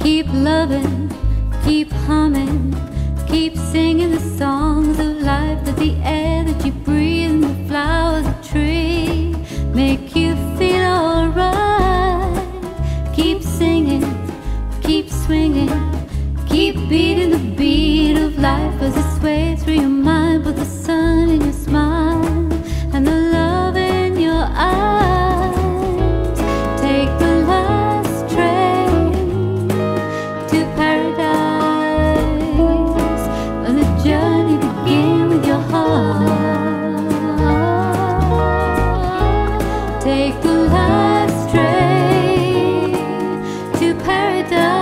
Keep loving, keep humming, keep singing the songs of life, that the air that you breathe and the flowers, the tree make you feel alright. Keep singing, keep swinging, keep beating the beat of life as it sways through your mind. Put the sun in your smile and the love in your eyes. Take the last train to paradise, and the journey begins with your heart. Take the last train to paradise.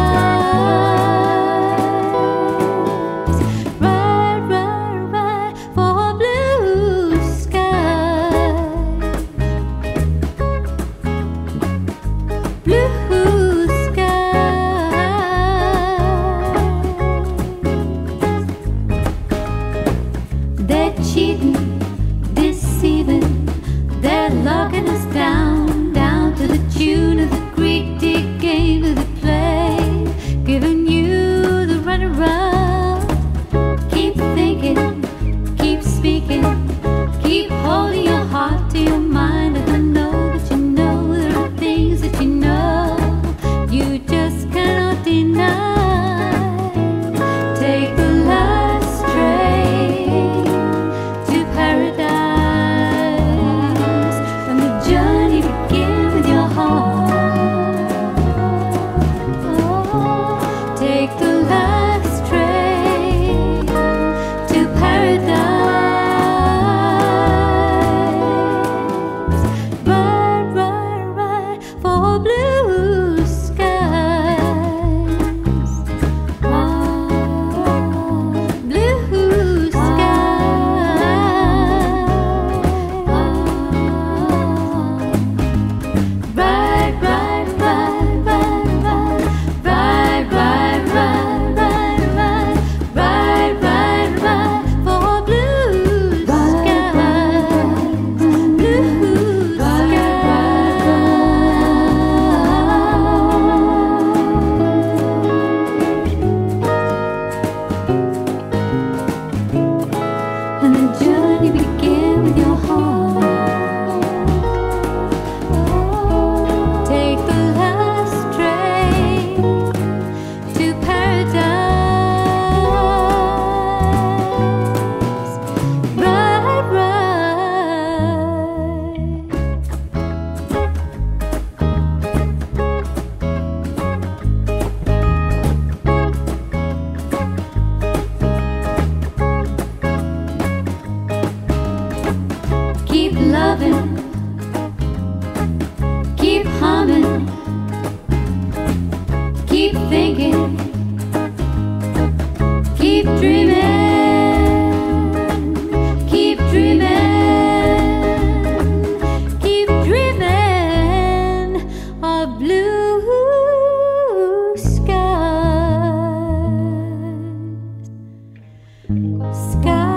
They're cheating, deceiving, they're locking us down, down to the tune of the greedy game that they play, giving you the runaround. Keep thinking, keep speaking, keep holding your heart to your mind, and I know that you know there are things that you know you just cannot deny. Take the last train to paradise, and the journey begins with your heart. Oh, take the last train to paradise. Ride, ride, ride for blue skies. Blue skies. Ride, ride, ride, ride, ride, ride, ride, ride, ride, ride, ride, ride for blue skies. Blue skies. And the journey began with your heart. Take the last train to paradise. Ride, ride. Keep loving, keep humming, keep thinking, keep dreaming, keep dreaming, keep dreaming of blue skies. Skies.